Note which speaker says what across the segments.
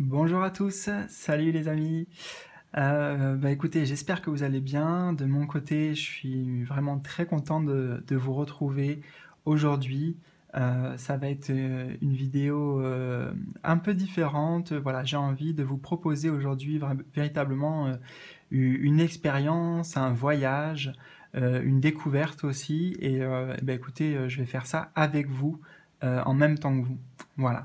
Speaker 1: Bonjour à tous, salut les amis. Écoutez, j'espère que vous allez bien. De mon côté, je suis vraiment très content de vous retrouver aujourd'hui. Ça va être une vidéo un peu différente. Voilà, j'ai envie de vous proposer aujourd'hui véritablement une expérience, un voyage, une découverte aussi. Écoutez, je vais faire ça avec vous en même temps que vous. Voilà.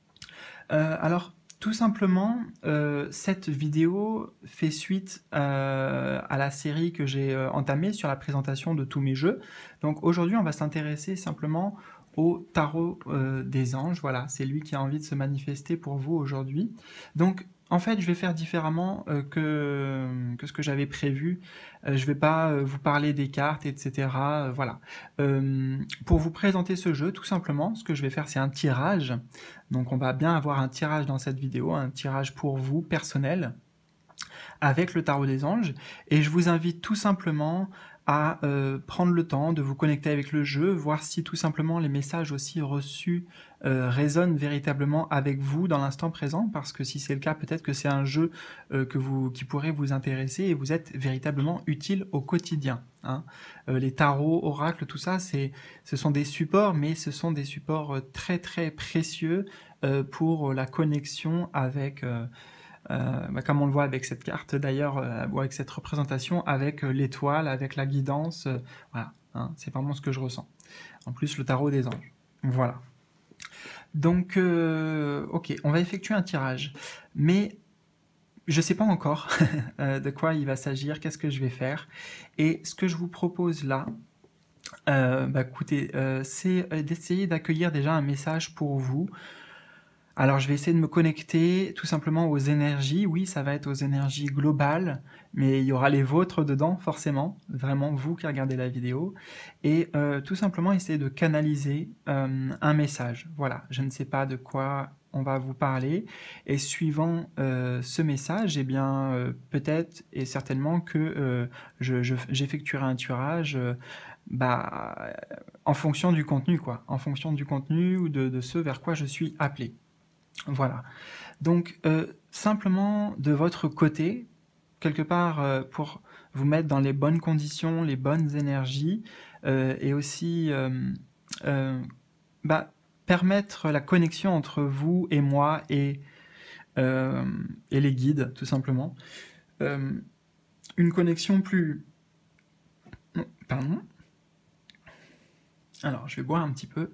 Speaker 1: Alors, tout simplement, cette vidéo fait suite à la série que j'ai entamée sur la présentation de tous mes jeux. Donc aujourd'hui, on va s'intéresser simplement au tarot des anges. Voilà, c'est lui qui a envie de se manifester pour vous aujourd'hui. Donc, en fait, je vais faire différemment que ce que j'avais prévu. Je ne vais pas vous parler des cartes, etc. Voilà. Pour vous présenter ce jeu, tout simplement, ce que je vais faire, c'est un tirage. Donc on va bien avoir un tirage dans cette vidéo, un tirage pour vous, personnel, avec le tarot des anges. Et je vous invite tout simplement à prendre le temps de vous connecter avec le jeu, voir si tout simplement les messages aussi reçus résonnent véritablement avec vous dans l'instant présent, parce que si c'est le cas, peut-être que c'est un jeu qui pourrait vous intéresser et vous êtes véritablement utile au quotidien. Hein. Les tarots, oracles, tout ça, ce sont des supports, mais ce sont des supports très très précieux pour la connexion avec... comme on le voit avec cette carte d'ailleurs, ou avec cette représentation, avec l'étoile, avec la guidance, voilà, hein, c'est vraiment ce que je ressens. En plus, le tarot des anges. Voilà. Donc, ok, on va effectuer un tirage, mais je ne sais pas encore de quoi il va s'agir, qu'est-ce que je vais faire, et ce que je vous propose là, écoutez, c'est d'essayer d'accueillir déjà un message pour vous. Alors je vais essayer de me connecter tout simplement aux énergies. Oui, ça va être aux énergies globales, mais il y aura les vôtres dedans, forcément, vraiment vous qui regardez la vidéo. Et tout simplement essayer de canaliser un message. Voilà, je ne sais pas de quoi on va vous parler. Et suivant ce message, eh bien, peut-être et certainement que j'effectuerai un tirage en fonction du contenu, quoi. En fonction du contenu ou de ce vers quoi je suis appelé. Voilà. Donc, simplement de votre côté, quelque part pour vous mettre dans les bonnes conditions, les bonnes énergies, et aussi permettre la connexion entre vous et moi et les guides, tout simplement. Une connexion plus... Pardon. Alors, je vais boire un petit peu.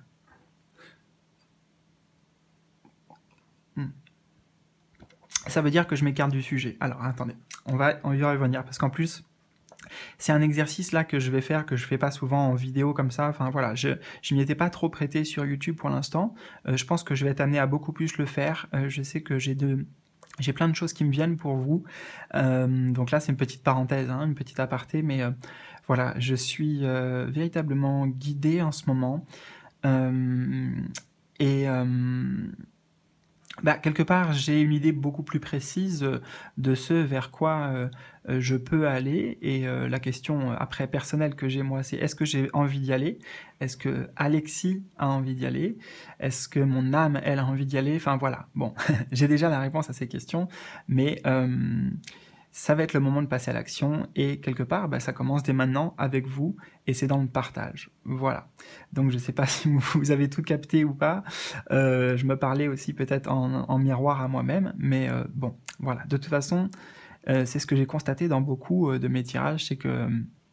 Speaker 1: Ça veut dire que je m'écarte du sujet. Alors, attendez, on va y revenir, parce qu'en plus, c'est un exercice là que je vais faire, que je fais pas souvent en vidéo comme ça. Enfin voilà, je m'y étais pas trop prêté sur YouTube pour l'instant. Je pense que je vais être amené à beaucoup plus le faire. Je sais que j'ai plein de choses qui me viennent pour vous. Donc là, c'est une petite parenthèse, hein, une petite aparté, mais voilà, je suis véritablement guidé en ce moment. Quelque part, j'ai une idée beaucoup plus précise de ce vers quoi je peux aller. Et la question après personnelle que j'ai moi, c'est est-ce que j'ai envie d'y aller? Est-ce que Alexis a envie d'y aller? Est-ce que mon âme, elle, a envie d'y aller? Enfin voilà, bon, j'ai déjà la réponse à ces questions, mais ça va être le moment de passer à l'action, et quelque part, ça commence dès maintenant avec vous, et c'est dans le partage. Voilà. Donc je ne sais pas si vous avez tout capté ou pas, je me parlais aussi peut-être en miroir à moi-même, mais bon, voilà. De toute façon, c'est ce que j'ai constaté dans beaucoup de mes tirages, c'est que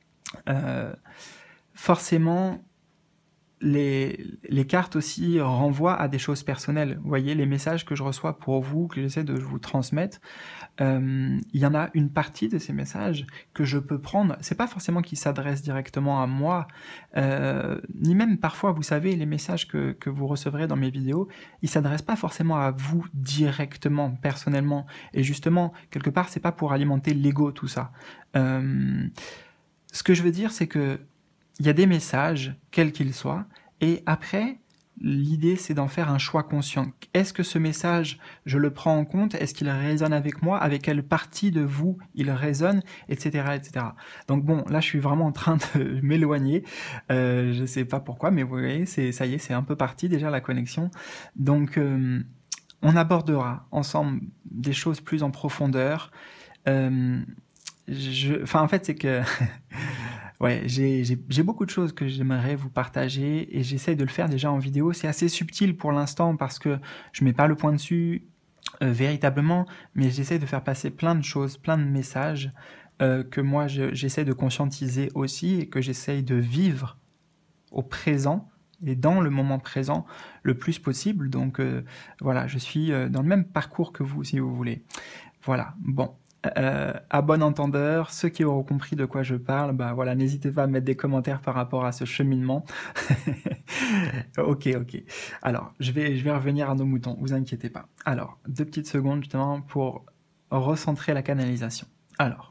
Speaker 1: forcément, les cartes aussi renvoient à des choses personnelles. Vous voyez, les messages que je reçois pour vous, que j'essaie de vous transmettre, il y en a une partie de ces messages que je peux prendre. C'est pas forcément qu'ils s'adressent directement à moi, ni même parfois, vous savez, les messages que vous recevrez dans mes vidéos, ils s'adressent pas forcément à vous directement, personnellement. Et justement, quelque part, c'est pas pour alimenter l'ego, tout ça. Ce que je veux dire, c'est que il y a des messages, quels qu'ils soient, et après, l'idée, c'est d'en faire un choix conscient. Est-ce que ce message, je le prends en compte? Est-ce qu'il résonne avec moi? Avec quelle partie de vous il résonne? Etc., etc. Donc bon, là, je suis vraiment en train de m'éloigner. Je sais pas pourquoi, mais vous voyez, ça y est, c'est un peu parti déjà, la connexion. Donc, on abordera ensemble des choses plus en profondeur. En fait, c'est que ouais, j'ai beaucoup de choses que j'aimerais vous partager et j'essaye de le faire déjà en vidéo. C'est assez subtil pour l'instant parce que je mets pas le point dessus véritablement, mais j'essaye de faire passer plein de choses, plein de messages que moi j'essaie de conscientiser aussi et que j'essaye de vivre au présent et dans le moment présent le plus possible. Donc voilà, je suis dans le même parcours que vous si vous voulez. Voilà, bon. À bon entendeur, ceux qui auront compris de quoi je parle, bah voilà, n'hésitez pas à mettre des commentaires par rapport à ce cheminement. Ok. Alors, je vais revenir à nos moutons, vous inquiétez pas. Alors, 2 petites secondes justement pour recentrer la canalisation. Alors,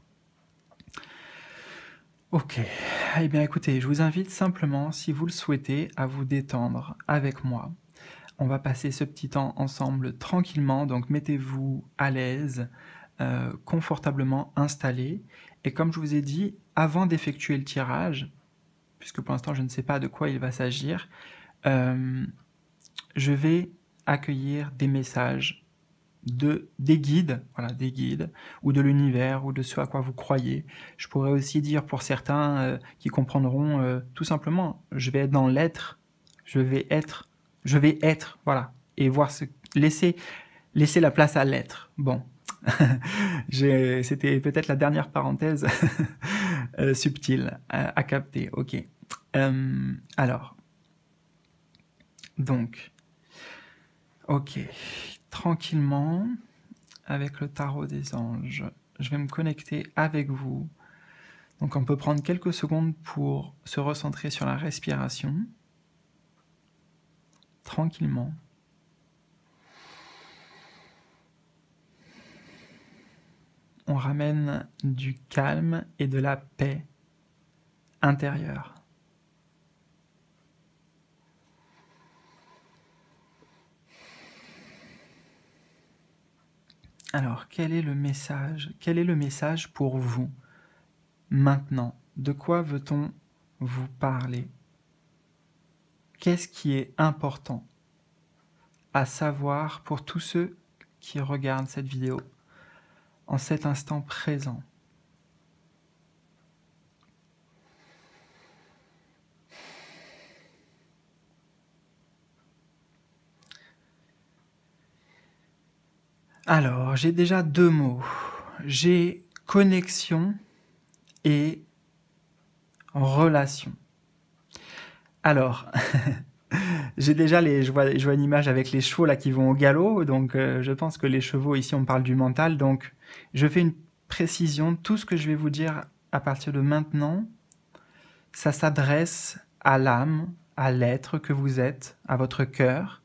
Speaker 1: ok. Eh bien écoutez, je vous invite simplement, si vous le souhaitez, à vous détendre avec moi. On va passer ce petit temps ensemble tranquillement, donc mettez-vous à l'aise, confortablement installé. Et comme je vous ai dit, avant d'effectuer le tirage, puisque pour l'instant je ne sais pas de quoi il va s'agir, je vais accueillir des messages des guides, voilà, des guides, ou de l'univers, ou de ce à quoi vous croyez. Je pourrais aussi dire pour certains qui comprendront tout simplement, je vais être dans l'être, je vais être, voilà, et voir laisser la place à l'être. Bon, c'était peut-être la dernière parenthèse subtile à capter, ok. Alors, donc, ok, tranquillement, avec le tarot des anges, je vais me connecter avec vous. Donc on peut prendre quelques secondes pour se recentrer sur la respiration, tranquillement. On ramène du calme et de la paix intérieure. Alors, quel est le message? Quel est le message pour vous maintenant? De quoi veut-on vous parler? Qu'est-ce qui est important à savoir pour tous ceux qui regardent cette vidéo en cet instant présent? Alors, j'ai déjà 2 mots. J'ai connexion et relation. Alors, j'ai déjà je vois une image avec les chevaux là qui vont au galop, donc je pense que les chevaux ici on parle du mental, donc je fais une précision, tout ce que je vais vous dire à partir de maintenant, ça s'adresse à l'âme, à l'être que vous êtes, à votre cœur,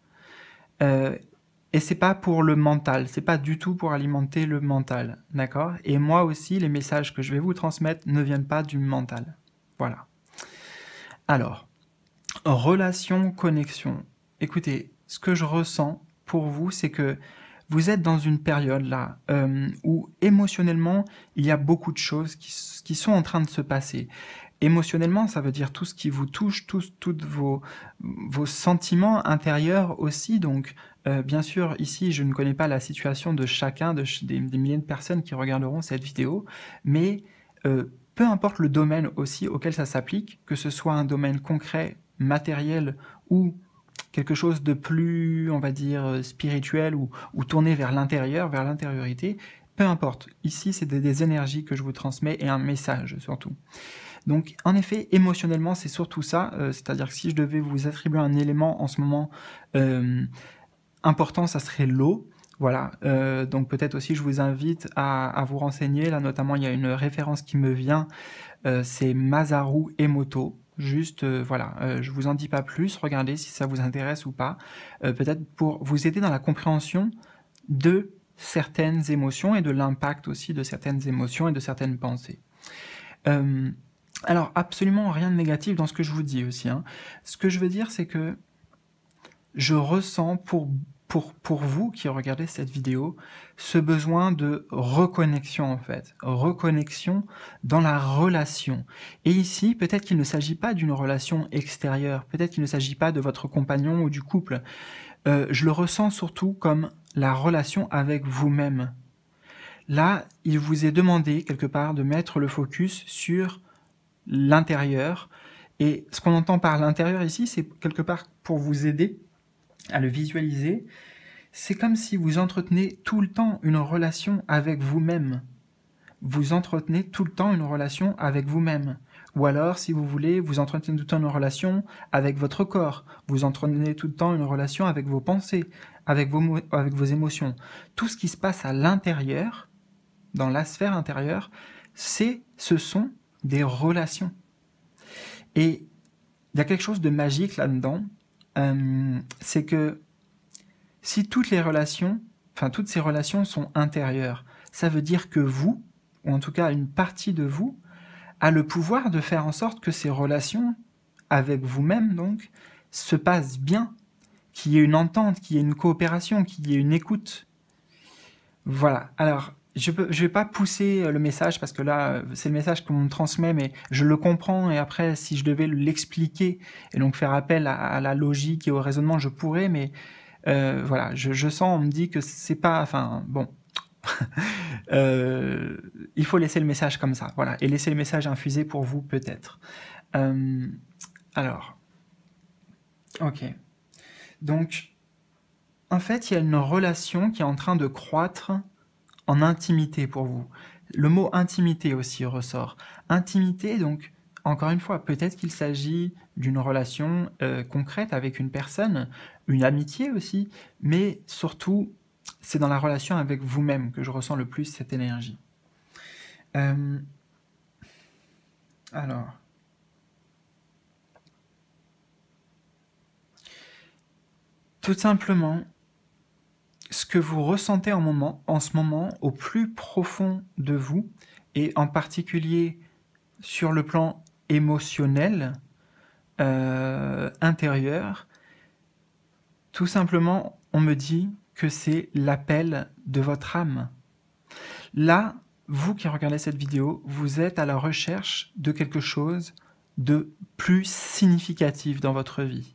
Speaker 1: et c'est pas pour le mental, c'est pas du tout pour alimenter le mental, d'accord? Et moi aussi, les messages que je vais vous transmettre ne viennent pas du mental. Voilà. Alors, relation, connexion. Écoutez, ce que je ressens pour vous, c'est que vous êtes dans une période là où émotionnellement, il y a beaucoup de choses qui sont en train de se passer. Émotionnellement, ça veut dire tout ce qui vous touche, tous vos sentiments intérieurs aussi. Donc, bien sûr, ici, je ne connais pas la situation de chacun, des milliers de personnes qui regarderont cette vidéo, mais peu importe le domaine aussi auquel ça s'applique, que ce soit un domaine concret, matériel ou quelque chose de plus, on va dire, spirituel ou tourné vers l'intérieur, vers l'intériorité, peu importe. Ici, c'est des énergies que je vous transmets et un message surtout. Donc, en effet, émotionnellement, c'est surtout ça. C'est-à-dire que si je devais vous attribuer un élément en ce moment important, ça serait l'eau. Voilà, donc peut-être aussi je vous invite à vous renseigner. Là, notamment, il y a une référence qui me vient, c'est Masaru Emoto. Juste, voilà, je vous en dis pas plus. Regardez si ça vous intéresse ou pas. Peut-être pour vous aider dans la compréhension de certaines émotions et de l'impact aussi de certaines émotions et de certaines pensées. Alors, absolument rien de négatif dans ce que je vous dis aussi, hein. Ce que je veux dire, c'est que je ressens pour vous qui regardez cette vidéo, ce besoin de reconnexion en fait, reconnexion dans la relation. Et ici, peut-être qu'il ne s'agit pas d'une relation extérieure, peut-être qu'il ne s'agit pas de votre compagnon ou du couple, je le ressens surtout comme la relation avec vous-même. Là, il vous est demandé quelque part de mettre le focus sur l'intérieur. Et ce qu'on entend par l'intérieur ici, c'est quelque part pour vous aider à le visualiser. C'est comme si vous entretenez tout le temps une relation avec vous-même. Vous entretenez tout le temps une relation avec vous-même. Ou alors, si vous voulez, vous entretenez tout le temps une relation avec votre corps. Vous entretenez tout le temps une relation avec vos pensées, avec vos émotions. Tout ce qui se passe à l'intérieur, dans la sphère intérieure, ce sont des relations. Et il y a quelque chose de magique là-dedans, c'est que si toutes ces relations sont intérieures, ça veut dire que vous, ou en tout cas une partie de vous, a le pouvoir de faire en sorte que ces relations, avec vous-même donc, se passent bien, qu'il y ait une entente, qu'il y ait une coopération, qu'il y ait une écoute. Voilà. Alors, je vais pas pousser le message parce que là, c'est le message qu'on me transmet, mais je le comprends et après, si je devais l'expliquer et donc faire appel à la logique et au raisonnement, je pourrais, mais voilà, je sens, on me dit que c'est pas, enfin, bon, il faut laisser le message comme ça, voilà, et laisser le message infuser pour vous peut-être. Alors, ok. Donc, en fait, il y a une relation qui est en train de croître en intimité pour vous. Le mot intimité aussi ressort. Intimité, donc, encore une fois, peut-être qu'il s'agit d'une relation concrète avec une personne, une amitié aussi, mais surtout, c'est dans la relation avec vous-même que je ressens le plus cette énergie. Alors, tout simplement, ce que vous ressentez en ce moment, au plus profond de vous, et en particulier sur le plan émotionnel, intérieur, tout simplement, on me dit que c'est l'appel de votre âme. Là, vous qui regardez cette vidéo, vous êtes à la recherche de quelque chose de plus significatif dans votre vie.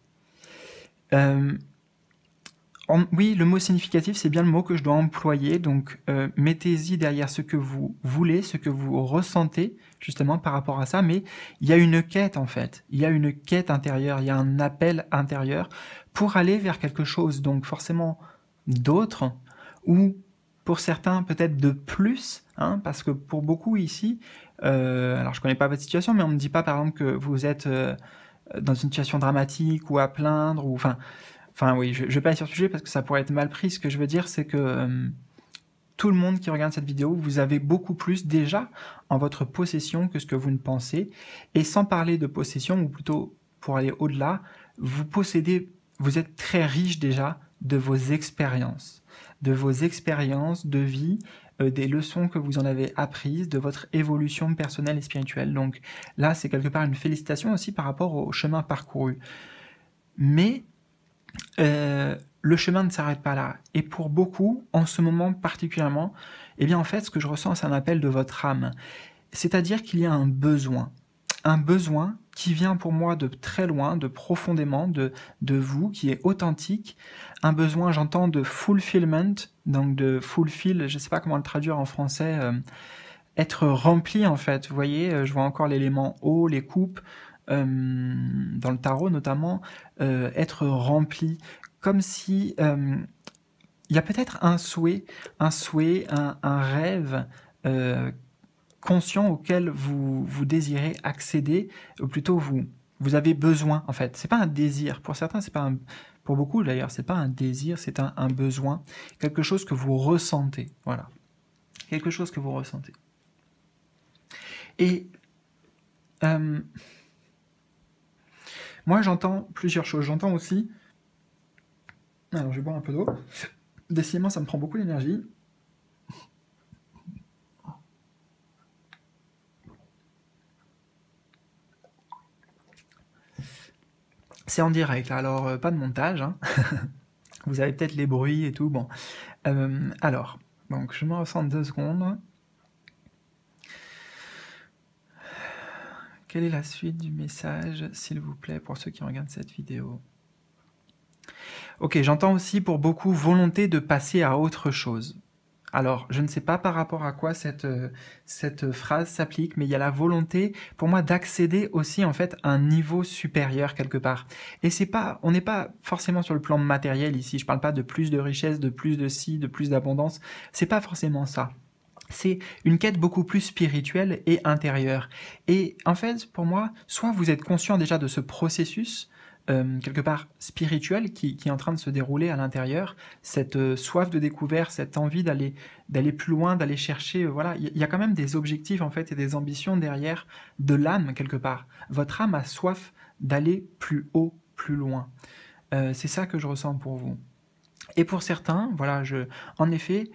Speaker 1: Oui, le mot significatif, c'est bien le mot que je dois employer, donc mettez-y derrière ce que vous voulez, ce que vous ressentez, justement par rapport à ça, mais il y a une quête en fait, il y a une quête intérieure, il y a un appel intérieur pour aller vers quelque chose, donc forcément d'autre, ou pour certains peut-être de plus, hein, parce que pour beaucoup ici, alors je connais pas votre situation, mais on me dit pas par exemple que vous êtes dans une situation dramatique ou à plaindre, ou Enfin oui, je vais pas aller sur le sujet parce que ça pourrait être mal pris. Ce que je veux dire, c'est que tout le monde qui regarde cette vidéo, vous avez beaucoup plus déjà en votre possession que ce que vous ne pensez. Et sans parler de possession, ou plutôt pour aller au-delà, vous êtes très riche déjà de vos expériences de vie, des leçons que vous en avez apprises, de votre évolution personnelle et spirituelle. Donc là, c'est quelque part une félicitation aussi par rapport au chemin parcouru. Mais le chemin ne s'arrête pas là. Et pour beaucoup, en ce moment particulièrement, eh bien en fait, ce que je ressens, c'est un appel de votre âme. C'est-à-dire qu'il y a un besoin qui vient pour moi de très loin, de profondément, de vous, qui est authentique. Un besoin, j'entends, de fulfillment, donc de fulfill, je ne sais pas comment le traduire en français, être rempli en fait. Vous voyez, je vois encore l'élément eau, les coupes, dans le tarot notamment, être rempli, comme si il y a peut-être un souhait, un rêve conscient auquel vous désirez accéder, ou plutôt vous avez besoin en fait. C'est pas un désir. Pour certains, c'est pas un, pour beaucoup d'ailleurs, c'est pas un désir, c'est un besoin, quelque chose que vous ressentez. Voilà, quelque chose que vous ressentez. Et moi, j'entends plusieurs choses. J'entends aussi... Alors, je vais boire un peu d'eau. Décidément, ça me prend beaucoup d'énergie. C'est en direct, alors pas de montage. Hein. Vous avez peut-être les bruits et tout. Bon. Alors, donc je me ressens 2 secondes. Quelle est la suite du message, s'il vous plaît, pour ceux qui regardent cette vidéo? Ok, j'entends aussi pour beaucoup volonté de passer à autre chose. Alors, je ne sais pas par rapport à quoi cette phrase s'applique, mais il y a la volonté, pour moi, d'accéder aussi, en fait, à un niveau supérieur quelque part. Et c'est pas, on n'est pas forcément sur le plan matériel ici. Je parle pas de plus de richesse, de plus de ci, de plus d'abondance. C'est pas forcément ça. C'est une quête beaucoup plus spirituelle et intérieure. Et en fait, pour moi, soit vous êtes conscient déjà de ce processus, quelque part spirituel, qui est en train de se dérouler à l'intérieur, cette soif de découverte, cette envie d'aller plus loin, d'aller chercher, voilà, il y a quand même des objectifs en fait et des ambitions derrière de l'âme quelque part. Votre âme a soif d'aller plus haut, plus loin. C'est ça que je ressens pour vous. Et pour certains, voilà, en effet,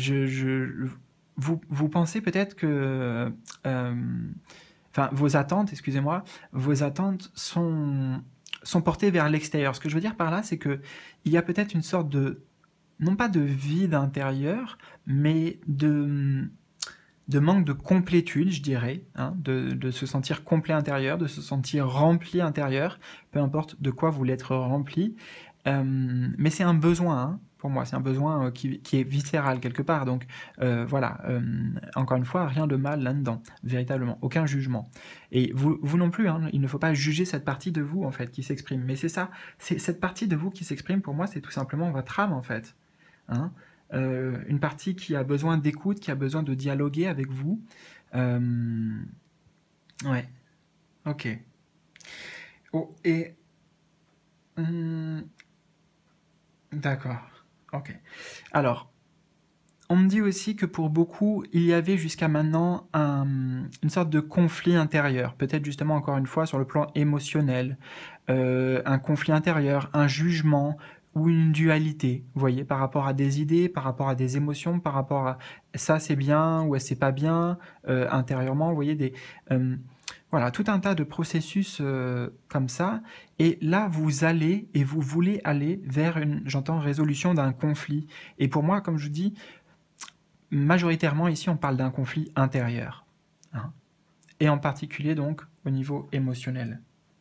Speaker 1: vous pensez peut-être que, enfin, vos attentes, excusez-moi, vos attentes sont portées vers l'extérieur. Ce que je veux dire par là, c'est que il y a peut-être une sorte de, non pas de vide intérieur, mais de manque de complétude, je dirais, hein, de se sentir complet intérieur, de se sentir rempli intérieur, peu importe de quoi vous voulez être rempli. Mais c'est un besoin, hein, pour moi, c'est un besoin qui est viscéral quelque part. Donc voilà, encore une fois, rien de mal là-dedans, véritablement, aucun jugement. Et vous non plus, hein, il ne faut pas juger cette partie de vous en fait qui s'exprime. Mais c'est ça, c'est cette partie de vous qui s'exprime. Pour moi, c'est tout simplement votre âme en fait. Hein. Une partie qui a besoin d'écoute, qui a besoin de dialoguer avec vous. Euh, ouais, ok. Oh, et hum, d'accord, ok. Alors, on me dit aussi que pour beaucoup, il y avait jusqu'à maintenant une sorte de conflit intérieur, peut-être justement encore une fois sur le plan émotionnel, un conflit intérieur, un jugement ou une dualité, vous voyez, par rapport à des idées, par rapport à des émotions, par rapport à ça c'est bien ou c'est pas bien intérieurement, vous voyez, voilà, tout un tas de processus comme ça. Et là, vous allez et vous voulez aller vers j'entends, résolution d'un conflit. Et pour moi, comme je vous dis, majoritairement ici, on parle d'un conflit intérieur. Hein, et en particulier donc au niveau émotionnel.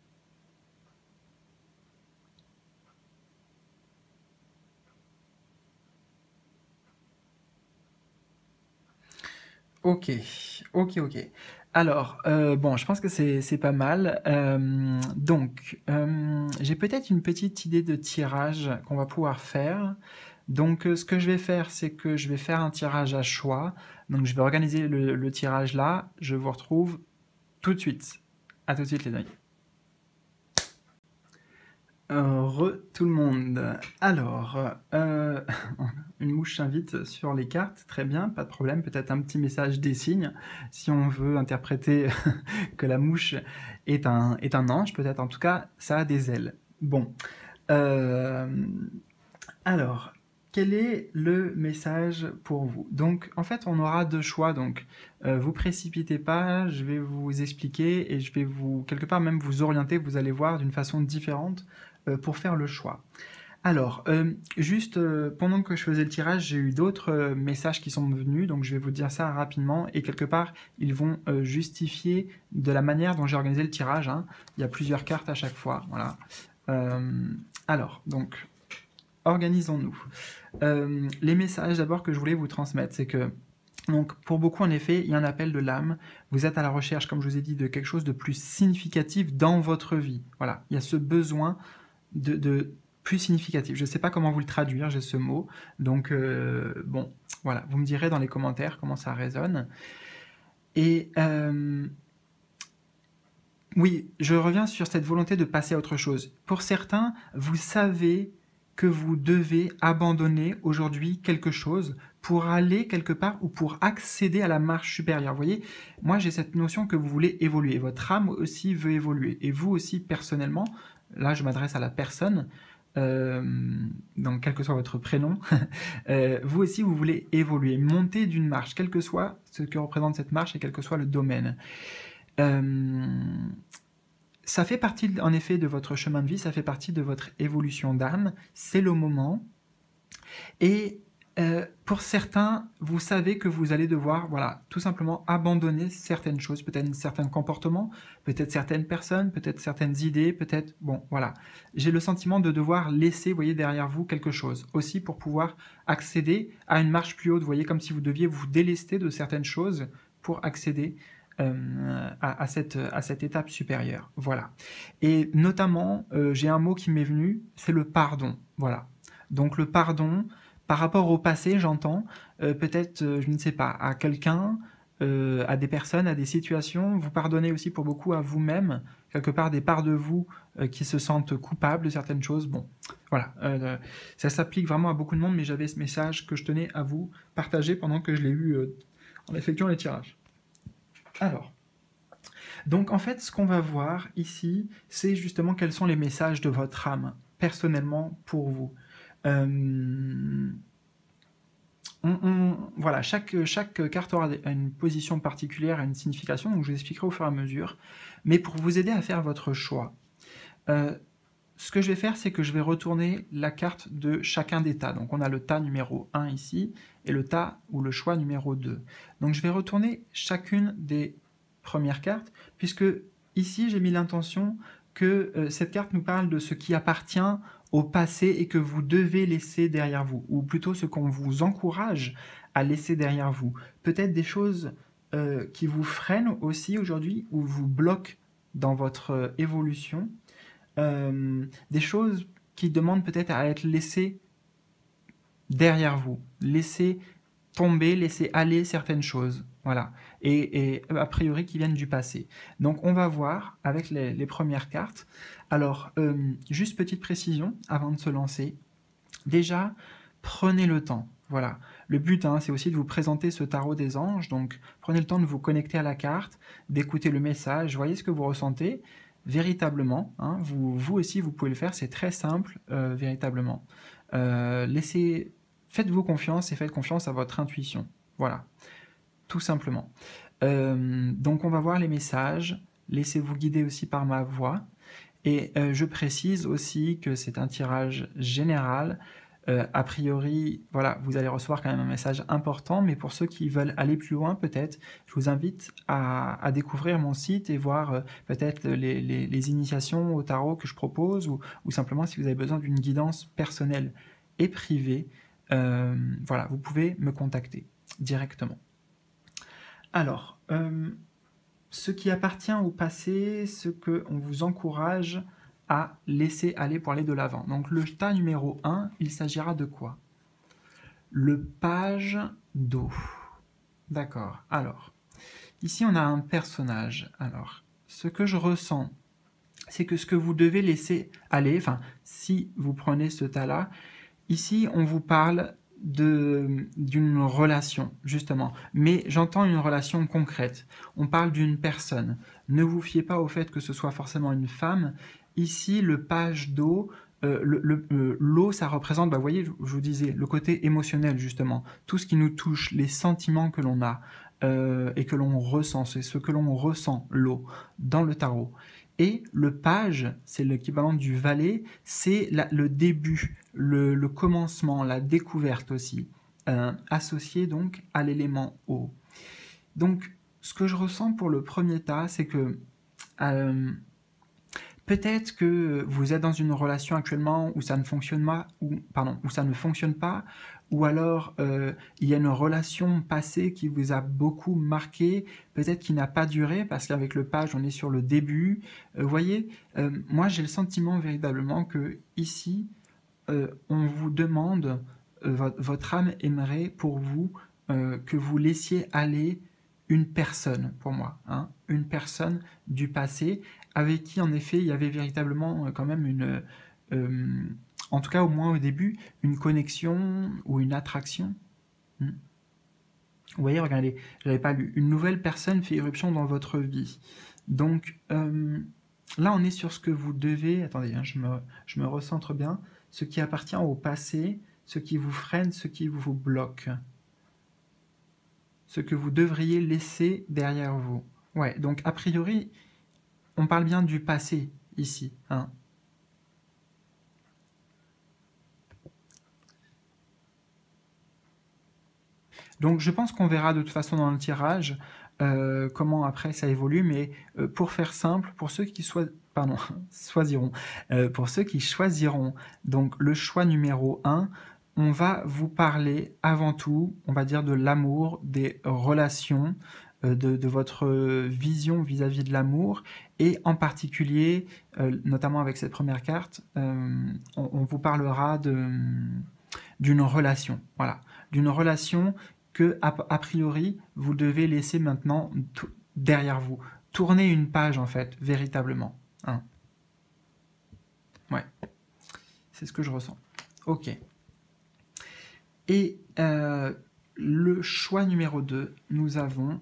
Speaker 1: Ok, ok, ok. Alors, bon, je pense que c'est pas mal. Donc, j'ai peut-être une petite idée de tirage qu'on va pouvoir faire. Donc, ce que je vais faire, c'est que je vais faire un tirage à choix. Donc, je vais organiser le tirage là. Je vous retrouve tout de suite. À tout de suite, les amis. Tout le monde. Alors, une mouche s'invite sur les cartes, très bien, pas de problème. Peut-être un petit message des signes, si on veut interpréter que la mouche est un ange, peut-être en tout cas, ça a des ailes. Bon. Euh, alors, quel est le message pour vous? Donc, en fait, on aura deux choix. Donc, vous précipitez pas, je vais vous expliquer et je vais vous, quelque part même vous orienter, vous allez voir d'une façon différente pour faire le choix. Alors, juste pendant que je faisais le tirage, j'ai eu d'autres messages qui sont venus, donc je vais vous dire ça rapidement, et quelque part, ils vont justifier de la manière dont j'ai organisé le tirage. Hein. Il y a plusieurs cartes à chaque fois, voilà. Alors, donc, organisons-nous. Les messages d'abord que je voulais vous transmettre, c'est que donc pour beaucoup en effet, il y a un appel de l'âme. Vous êtes à la recherche, comme je vous ai dit, de quelque chose de plus significatif dans votre vie. Voilà, il y a ce besoin de plus significatif. Je ne sais pas comment vous le traduire, j'ai ce mot. Donc bon, voilà, vous me direz dans les commentaires comment ça résonne. Et oui, je reviens sur cette volonté de passer à autre chose. Pour certains, vous savez que vous devez abandonner aujourd'hui quelque chose pour aller quelque part ou pour accéder à la marche supérieure. Vous voyez, moi j'ai cette notion que vous voulez évoluer. Votre âme aussi veut évoluer. Et vous aussi personnellement, là je m'adresse à la personne, donc quel que soit votre prénom, vous aussi vous voulez évoluer, monter d'une marche, quel que soit ce que représente cette marche et quel que soit le domaine. Ça fait partie, en effet, de votre chemin de vie, ça fait partie de votre évolution d'âme, c'est le moment. Et pour certains, vous savez que vous allez devoir, voilà, tout simplement abandonner certaines choses, peut-être certains comportements, peut-être certaines personnes, peut-être certaines idées, peut-être, bon, voilà. J'ai le sentiment de devoir laisser, vous voyez, derrière vous quelque chose, aussi pour pouvoir accéder à une marche plus haute, vous voyez, comme si vous deviez vous délester de certaines choses pour accéder à cette étape supérieure, voilà. Et notamment, j'ai un mot qui m'est venu, c'est le pardon, voilà. Donc le pardon, par rapport au passé, j'entends, peut-être, je ne sais pas, à quelqu'un, à des personnes, à des situations, vous pardonnez aussi pour beaucoup à vous-même, quelque part des parts de vous qui se sentent coupables de certaines choses. Bon, voilà, ça s'applique vraiment à beaucoup de monde, mais j'avais ce message que je tenais à vous partager pendant que je l'ai eu en effectuant les tirages. Alors, donc en fait, ce qu'on va voir ici, c'est justement quels sont les messages de votre âme, personnellement pour vous. Voilà, chaque carte aura une position particulière, une signification, donc je vous expliquerai au fur et à mesure. Mais pour vous aider à faire votre choix, ce que je vais faire, c'est que je vais retourner la carte de chacun des tas. Donc on a le tas numéro 1 ici, et le tas ou le choix numéro 2. Donc je vais retourner chacune des premières cartes, puisque ici j'ai mis l'intention que cette carte nous parle de ce qui appartient au passé et que vous devez laisser derrière vous, ou plutôt ce qu'on vous encourage à laisser derrière vous. Peut-être des choses qui vous freinent aussi aujourd'hui, ou vous bloquent dans votre évolution, des choses qui demandent peut-être à être laissées derrière vous, laisser tomber, laisser aller certaines choses, voilà, et a priori qui viennent du passé. Donc on va voir avec les premières cartes. Alors, juste petite précision avant de se lancer. Déjà, prenez le temps, voilà. Le but, c'est aussi de vous présenter ce tarot des anges, donc prenez le temps de vous connecter à la carte, d'écouter le message, voyez ce que vous ressentez, véritablement, vous aussi vous pouvez le faire, c'est très simple, véritablement. Faites-vous confiance et faites confiance à votre intuition. Voilà, tout simplement. Donc on va voir les messages, laissez-vous guider aussi par ma voix. Et je précise aussi que c'est un tirage général. A priori, voilà, vous allez recevoir quand même un message important, mais pour ceux qui veulent aller plus loin, peut-être, je vous invite à découvrir mon site et voir peut-être les initiations au tarot que je propose, ou simplement si vous avez besoin d'une guidance personnelle et privée, voilà, vous pouvez me contacter directement. Alors, ce qui appartient au passé, ce qu'on vous encourage à laisser aller pour aller de l'avant. Donc le tas numéro 1, il s'agira de quoi? Le page d'eau. D'accord. Alors, ici on a un personnage. Alors, ce que je ressens, c'est que ce que vous devez laisser aller, enfin, si vous prenez ce tas-là, ici on vous parle d'une relation, justement. Mais j'entends une relation concrète. On parle d'une personne. Ne vous fiez pas au fait que ce soit forcément une femme. Ici, le page d'eau, l'eau, ça représente, vous voyez, je vous disais, le côté émotionnel, justement. Tout ce qui nous touche, les sentiments que l'on a et que l'on ressent, c'est ce que l'on ressent, l'eau, dans le tarot. Et le page, c'est l'équivalent du valet, c'est le début, le commencement, la découverte aussi, associé donc à l'élément eau. Donc, ce que je ressens pour le premier tas, c'est que peut-être que vous êtes dans une relation actuellement où ça ne fonctionne pas, où ça ne fonctionne pas, ou alors il y a une relation passée qui vous a beaucoup marqué, peut-être qui n'a pas duré, parce qu'avec le page, on est sur le début. Vous voyez, moi j'ai le sentiment véritablement que ici, on vous demande, votre âme aimerait pour vous que vous laissiez aller une personne, pour moi, une personne du passé, avec qui en effet il y avait véritablement quand même une... en tout cas au moins au début, une connexion ou une attraction. Vous voyez, regardez, je n'avais pas lu. Une nouvelle personne fait irruption dans votre vie. Donc là, on est sur ce que vous devez... Attendez, je me recentre bien. Ce qui appartient au passé, ce qui vous freine, ce qui vous bloque. Ce que vous devriez laisser derrière vous. Ouais, donc a priori, on parle bien du passé ici. Donc je pense qu'on verra de toute façon dans le tirage comment après ça évolue, mais pour faire simple, pour ceux qui choisiront, pour ceux qui choisiront donc le choix numéro 1, on va vous parler avant tout, on va dire de l'amour, des relations, de votre vision vis-à-vis de l'amour, et en particulier, notamment avec cette première carte, on vous parlera d'une relation, voilà, d'une relation que, a priori, vous devez laisser maintenant derrière vous. Tournez une page, en fait, véritablement. Hein. Ouais, c'est ce que je ressens. Ok. Et le choix numéro 2, nous avons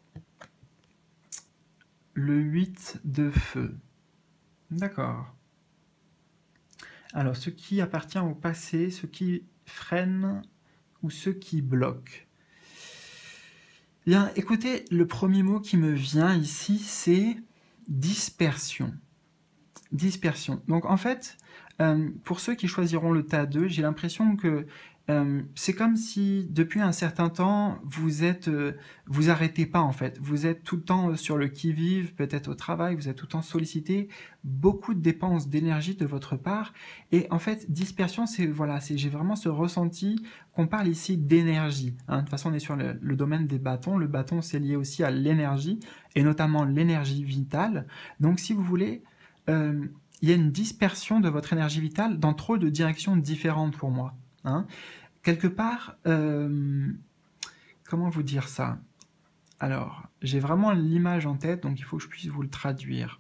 Speaker 1: le 8 de feu. D'accord. Alors, ce qui appartient au passé, ce qui freine ou ce qui bloque. Bien, écoutez, le premier mot qui me vient ici, c'est dispersion. Dispersion. Donc en fait, pour ceux qui choisiront le tas 2, j'ai l'impression que c'est comme si depuis un certain temps, vous arrêtez pas en fait. Vous êtes tout le temps sur le qui-vive, peut-être au travail, vous êtes tout le temps sollicité, beaucoup de dépenses d'énergie de votre part. Et en fait, dispersion, j'ai vraiment ce ressenti qu'on parle ici d'énergie. Hein. De toute façon, on est sur le domaine des bâtons. Le bâton, c'est lié aussi à l'énergie, et notamment l'énergie vitale. Donc si vous voulez, il y a une dispersion de votre énergie vitale dans trop de directions différentes pour moi. Hein. Quelque part, comment vous dire ça? Alors, j'ai vraiment l'image en tête, donc il faut que je puisse vous le traduire.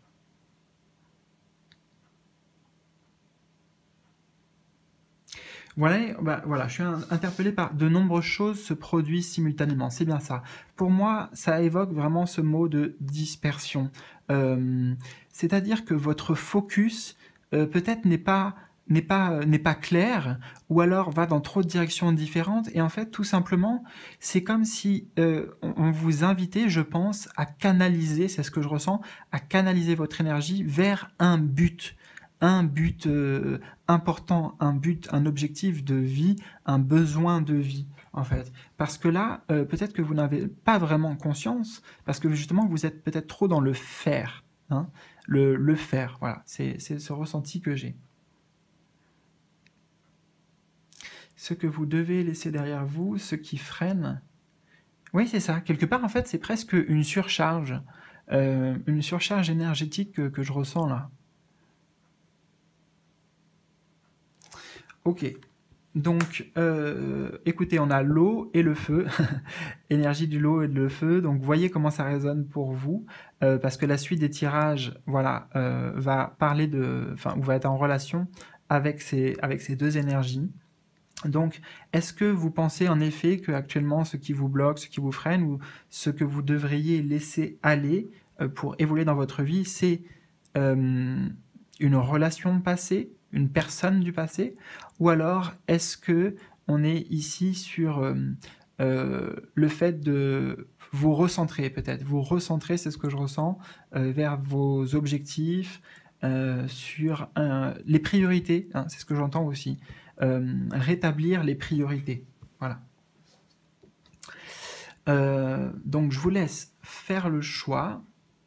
Speaker 1: Voilà, je suis interpellé par de nombreuses choses se produisent simultanément, c'est bien ça. Pour moi, ça évoque vraiment ce mot de dispersion. C'est-à-dire que votre focus peut-être n'est pas clair, ou alors va dans trop de directions différentes, et en fait, tout simplement, c'est comme si on vous invitait, je pense, à canaliser, c'est ce que je ressens, à canaliser votre énergie vers un but important, un objectif de vie, un besoin de vie, en fait. Parce que là, peut-être que vous n'avez pas vraiment conscience, parce que justement, vous êtes peut-être trop dans le faire. Hein, le faire, voilà, c'est ce ressenti que j'ai. Ce que vous devez laisser derrière vous, ce qui freine. Oui, c'est ça. Quelque part, en fait, c'est presque une surcharge énergétique que je ressens là. Ok, donc écoutez, on a l'eau et le feu, énergie du l'eau et de le feu, donc voyez comment ça résonne pour vous, parce que la suite des tirages, voilà, va parler ou va être en relation avec ces deux énergies. Donc, est-ce que vous pensez en effet que actuellement ce qui vous bloque, ce qui vous freine, ou ce que vous devriez laisser aller pour évoluer dans votre vie, c'est une relation passée, une personne du passé, ou alors est-ce que on est ici sur le fait de vous recentrer peut-être, c'est ce que je ressens, vers vos objectifs, sur les priorités, hein, c'est ce que j'entends aussi, rétablir les priorités, voilà. Donc je vous laisse faire le choix.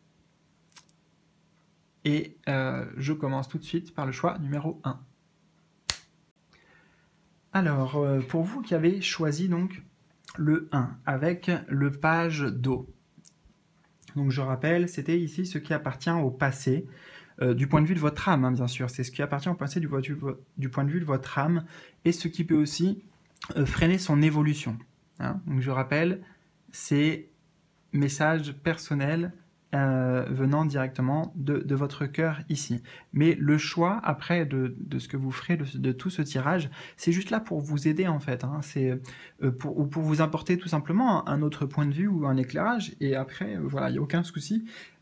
Speaker 1: Et je commence tout de suite par le choix numéro 1. Alors, pour vous qui avez choisi donc le 1 avec le page d'eau. Donc je rappelle, c'était ici ce qui appartient au passé, du point de vue de votre âme, hein, bien sûr. C'est ce qui appartient au passé du point de vue de votre âme, et ce qui peut aussi freiner son évolution. Hein. Donc je rappelle, c'est message personnel venant directement de votre cœur ici. Mais le choix, après, de ce que vous ferez de tout ce tirage, c'est juste là pour vous aider, en fait. Hein. C'est pour vous apporter tout simplement un autre point de vue ou un éclairage. Et après, voilà, il n'y a aucun souci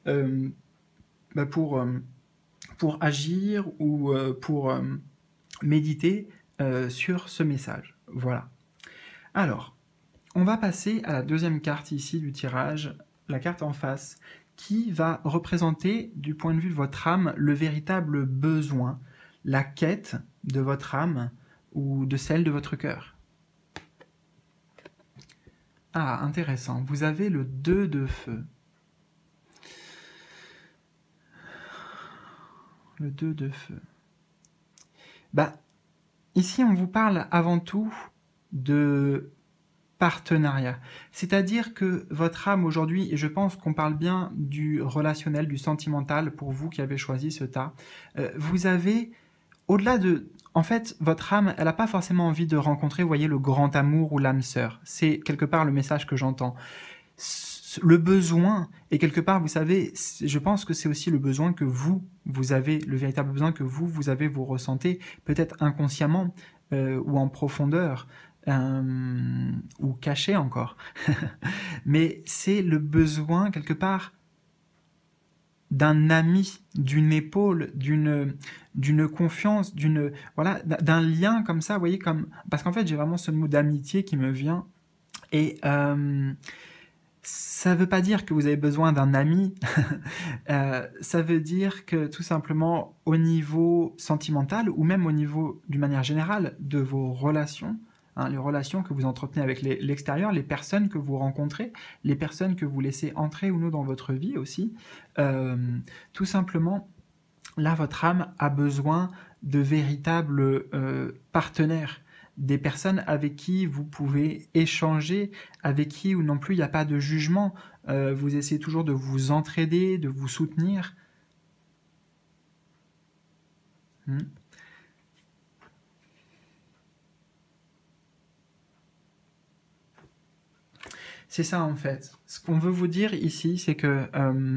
Speaker 1: pour agir ou pour méditer sur ce message. Voilà. Alors, on va passer à la deuxième carte ici du tirage, la carte en face, qui va représenter, du point de vue de votre âme, le véritable besoin, la quête de votre âme ou de celle de votre cœur. Ah, intéressant. Vous avez le 2 de feu. Le 2 de feu. Bah, ici, on vous parle avant tout de partenariat. C'est-à-dire que votre âme aujourd'hui, et je pense qu'on parle bien du relationnel, du sentimental pour vous qui avez choisi ce tas, vous avez, au-delà de... En fait, votre âme, elle n'a pas forcément envie de rencontrer, vous voyez, le grand amour ou l'âme sœur. C'est quelque part le message que j'entends. Le besoin, et quelque part, vous savez, je pense que c'est aussi le besoin que vous avez, le véritable besoin que vous avez, vous ressentez, peut-être inconsciemment ou en profondeur, ou caché encore. Mais c'est le besoin, quelque part, d'un ami, d'une épaule, d'une confiance, voilà, d'un lien comme ça, vous voyez, comme parce qu'en fait j'ai vraiment ce mot d'amitié qui me vient et ça veut pas dire que vous avez besoin d'un ami, ça veut dire que tout simplement au niveau sentimental ou même au niveau d'une manière générale de vos relations, hein, les relations que vous entretenez avec l'extérieur, les personnes que vous rencontrez, les personnes que vous laissez entrer ou non dans votre vie aussi, tout simplement, là votre âme a besoin de véritables partenaires, des personnes avec qui vous pouvez échanger, avec qui ou non plus il n'y a pas de jugement, vous essayez toujours de vous entraider, de vous soutenir. C'est ça en fait. Ce qu'on veut vous dire ici, c'est que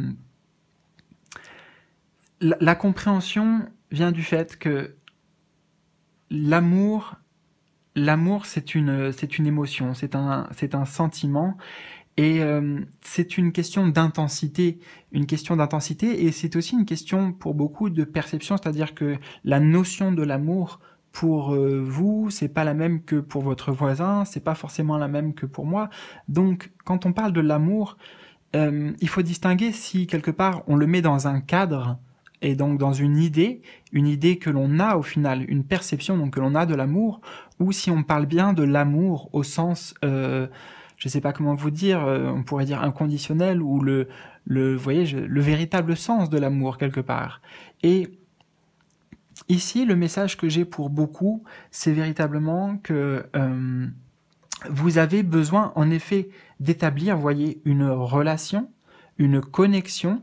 Speaker 1: la compréhension vient du fait que l'amour, c'est une émotion, c'est un sentiment, et c'est une question d'intensité, et c'est aussi une question pour beaucoup de perception, c'est-à-dire que la notion de l'amour pour vous, c'est pas la même que pour votre voisin, c'est pas forcément la même que pour moi. Donc, quand on parle de l'amour, il faut distinguer si quelque part on le met dans un cadre et donc dans une idée que l'on a au final, une perception donc que l'on a de l'amour, ou si on parle bien de l'amour au sens, je sais pas comment vous dire, on pourrait dire inconditionnel, ou vous voyez, le véritable sens de l'amour quelque part. Et ici, le message que j'ai pour beaucoup, c'est véritablement que vous avez besoin, en effet, d'établir, vous voyez, une relation, une connexion.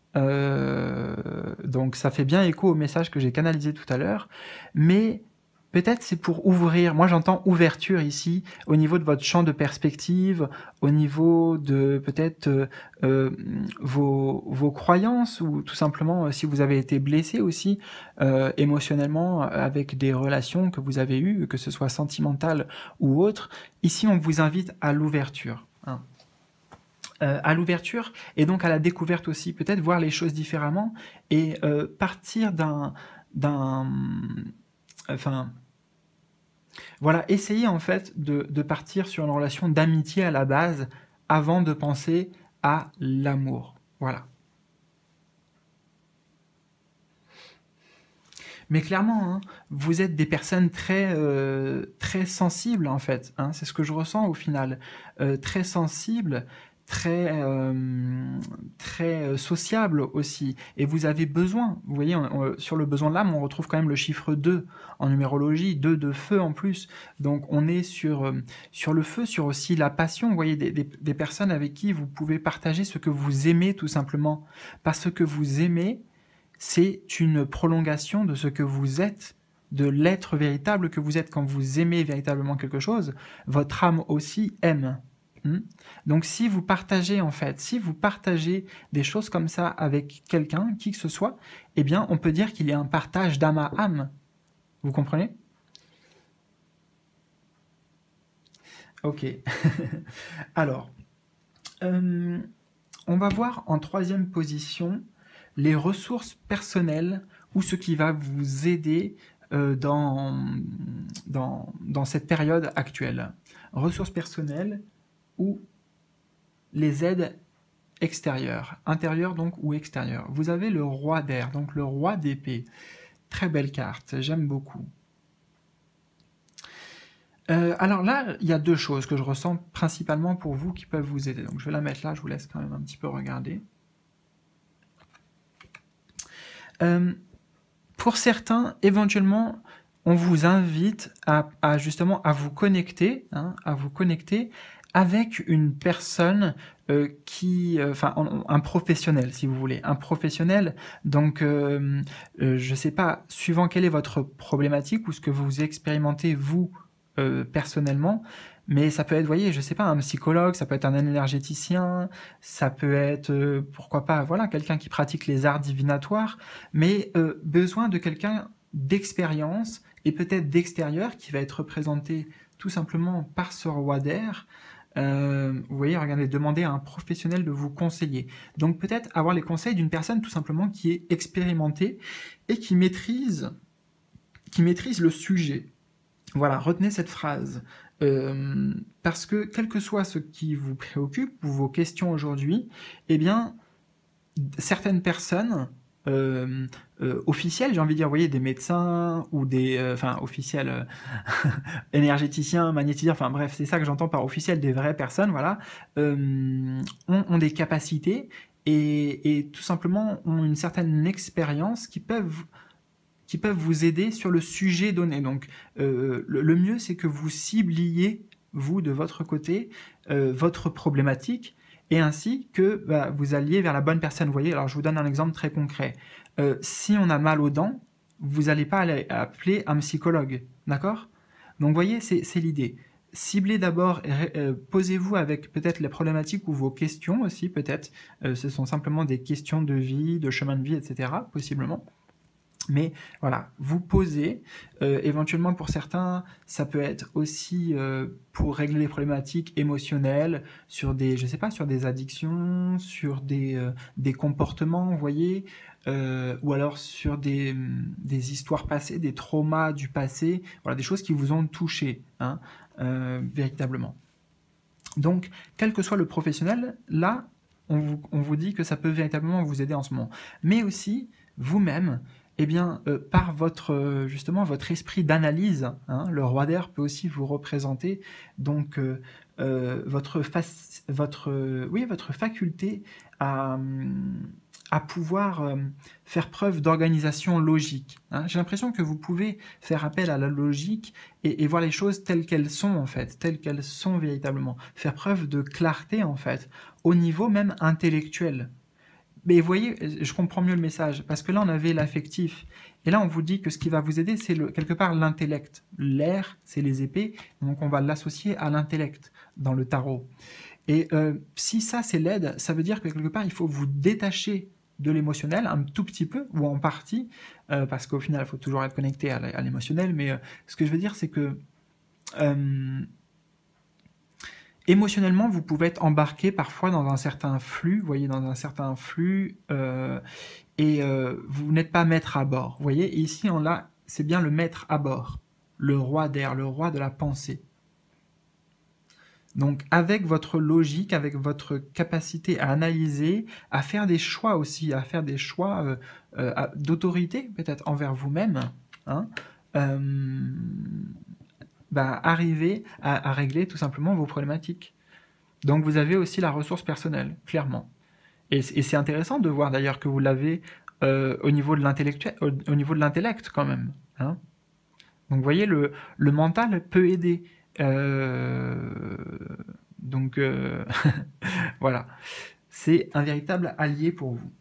Speaker 1: Donc ça fait bien écho au message que j'ai canalisé tout à l'heure, mais peut-être c'est pour ouvrir, moi j'entends ouverture ici, au niveau de votre champ de perspective, au niveau de peut-être vos croyances, ou tout simplement si vous avez été blessé aussi émotionnellement avec des relations que vous avez eues, que ce soit sentimentales ou autres. Ici on vous invite à l'ouverture, hein. À l'ouverture et donc à la découverte aussi, peut-être voir les choses différemment et partir enfin, voilà, essayer en fait de partir sur une relation d'amitié à la base avant de penser à l'amour. Voilà. Mais clairement, hein, vous êtes des personnes très sensibles en fait, hein, c'est ce que je ressens au final. Très sensibles, très sociable aussi. Et vous avez besoin, vous voyez, sur le besoin de l'âme, on retrouve quand même le chiffre 2 en numérologie, 2 de feu en plus. Donc on est sur le feu, sur aussi la passion, vous voyez, des personnes avec qui vous pouvez partager ce que vous aimez tout simplement. Parce que vous aimez, c'est une prolongation de ce que vous êtes, de l'être véritable que vous êtes. Quand vous aimez véritablement quelque chose, votre âme aussi aime. Donc si vous partagez des choses comme ça avec quelqu'un, qui que ce soit, eh bien on peut dire qu'il y a un partage d'âme à âme. Vous comprenez ? Ok. Alors, on va voir en troisième position les ressources personnelles ou ce qui va vous aider dans cette période actuelle. Ressources personnelles ou les aides extérieures, intérieures donc ou extérieures. Vous avez le roi d'air, donc le roi d'épée. Très belle carte, j'aime beaucoup. Alors là, il y a deux choses que je ressens principalement pour vous qui peuvent vous aider. Donc je vais la mettre là, je vous laisse quand même un petit peu regarder. Pour certains, éventuellement, on vous invite à justement à vous connecter, hein, à vous connecter avec une personne enfin un professionnel, si vous voulez, un professionnel. Donc, je sais pas, suivant quelle est votre problématique ou ce que vous expérimentez vous personnellement, mais ça peut être, vous voyez, je sais pas, un psychologue, ça peut être un énergéticien, ça peut être, pourquoi pas, voilà, quelqu'un qui pratique les arts divinatoires, mais besoin de quelqu'un d'expérience et peut-être d'extérieur qui va être représenté tout simplement par ce roi d'air. Vous voyez, regardez, demandez à un professionnel de vous conseiller. Donc peut-être avoir les conseils d'une personne tout simplement qui est expérimentée et qui maîtrise le sujet. Voilà, retenez cette phrase. Parce que quel que soit ce qui vous préoccupe ou vos questions aujourd'hui, eh bien, certaines personnes officielles, j'ai envie de dire, vous voyez, des médecins ou des, enfin, officiels énergéticiens, magnétiseurs, enfin bref, c'est ça que j'entends par officiels, des vraies personnes, voilà, ont des capacités et tout simplement ont une certaine expérience qui peuvent vous aider sur le sujet donné. Donc, le mieux, c'est que vous cibliez, vous, de votre côté, votre problématique, et ainsi que vous alliez vers la bonne personne. Vous voyez, alors je vous donne un exemple très concret. Si on a mal aux dents, vous n'allez pas aller appeler un psychologue, d'accord? Donc, vous voyez, c'est l'idée. Ciblez d'abord, posez-vous avec peut-être les problématiques ou vos questions aussi, peut-être. Ce sont simplement des questions de vie, de chemin de vie, etc., possiblement. Mais voilà, vous posez, éventuellement pour certains, ça peut être aussi pour régler les problématiques émotionnelles sur des, je sais pas, sur des addictions, sur des comportements, vous voyez, ou alors sur des histoires passées, des traumas du passé, voilà, des choses qui vous ont touché, hein, véritablement. Donc, quel que soit le professionnel, là, on vous dit que ça peut véritablement vous aider en ce moment. Mais aussi, vous-même, eh bien, par justement votre esprit d'analyse, hein, le roi d'air peut aussi vous représenter donc votre faculté à pouvoir faire preuve d'organisation logique. Hein. J'ai l'impression que vous pouvez faire appel à la logique et voir les choses telles qu'elles sont en fait, telles qu'elles sont véritablement. Faire preuve de clarté en fait, au niveau même intellectuel. Mais vous voyez, je comprends mieux le message, parce que là, on avait l'affectif. Et là, on vous dit que ce qui va vous aider, c'est quelque part l'intellect. L'air, c'est les épées, donc on va l'associer à l'intellect dans le tarot. Et si ça, c'est l'aide, ça veut dire que quelque part, il faut vous détacher de l'émotionnel, un tout petit peu, ou en partie, parce qu'au final, il faut toujours être connecté à l'émotionnel, mais ce que je veux dire, c'est que émotionnellement, vous pouvez être embarqué parfois dans un certain flux, vous voyez, dans un certain flux, et vous n'êtes pas maître à bord. Vous voyez, et ici, c'est bien le maître à bord, le roi d'air, le roi de la pensée. Donc, avec votre logique, avec votre capacité à analyser, à faire des choix aussi, à faire des choix d'autorité, peut-être envers vous-même, hein, arriver à régler tout simplement vos problématiques. Donc vous avez aussi la ressource personnelle, clairement. Et c'est intéressant de voir d'ailleurs que vous l'avez au niveau de l'intellectuel, au niveau de l'intellect quand même. Hein. Donc vous voyez, le mental peut aider. Donc voilà, c'est un véritable allié pour vous.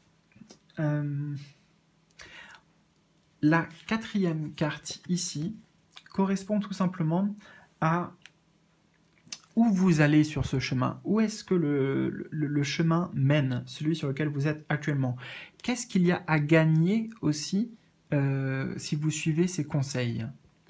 Speaker 1: La quatrième carte ici correspond tout simplement à où vous allez sur ce chemin. Où est-ce que le chemin mène, celui sur lequel vous êtes actuellement? Qu'est-ce qu'il y a à gagner aussi si vous suivez ces conseils?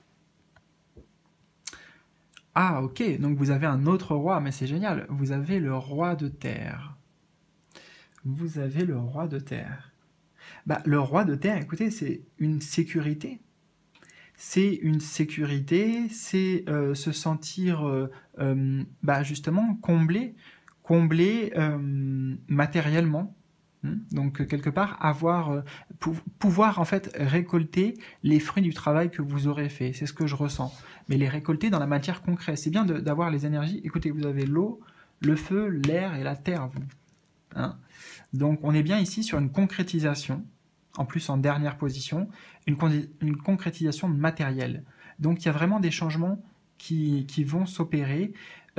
Speaker 1: Ah, ok, donc vous avez un autre roi, mais c'est génial. Vous avez le roi de terre. Vous avez le roi de terre. Le roi de terre, écoutez, c'est une sécurité. C'est une sécurité, c'est se sentir justement comblé matériellement. Donc, quelque part, pouvoir en fait récolter les fruits du travail que vous aurez fait. C'est ce que je ressens. Mais les récolter dans la matière concrète. C'est bien d'avoir les énergies. Écoutez, vous avez l'eau, le feu, l'air et la terre, vous. Hein. Donc, on est bien ici sur une concrétisation, en plus en dernière position, une concrétisation matérielle. Donc, il y a vraiment des changements qui vont s'opérer.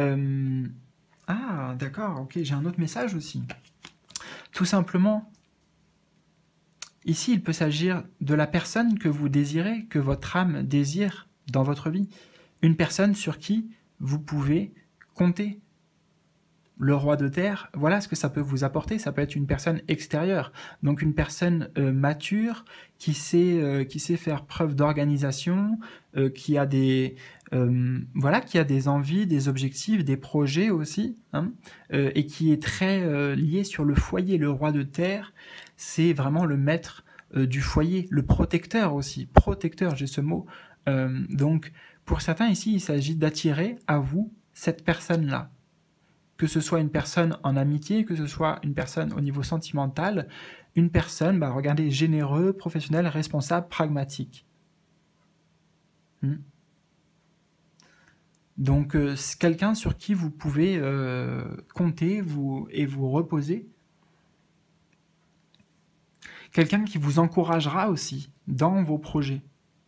Speaker 1: Ah, d'accord, ok, j'ai un autre message aussi. Tout simplement, ici, il peut s'agir de la personne que vous désirez, que votre âme désire dans votre vie. Une personne sur qui vous pouvez compter. Le roi de terre, voilà ce que ça peut vous apporter. Ça peut être une personne extérieure, donc une personne mature qui sait faire preuve d'organisation, qui a des qui a des envies, des objectifs, des projets aussi, hein, et qui est très lié sur le foyer. Le roi de terre, c'est vraiment le maître du foyer, le protecteur aussi. Protecteur, j'ai ce mot. Donc, pour certains ici, il s'agit d'attirer à vous cette personne-là. Que ce soit une personne en amitié, que ce soit une personne au niveau sentimental, une personne, regardez, généreux, professionnel, responsable, pragmatique. Donc, c'est quelqu'un sur qui vous pouvez compter et vous reposer. Quelqu'un qui vous encouragera aussi dans vos projets.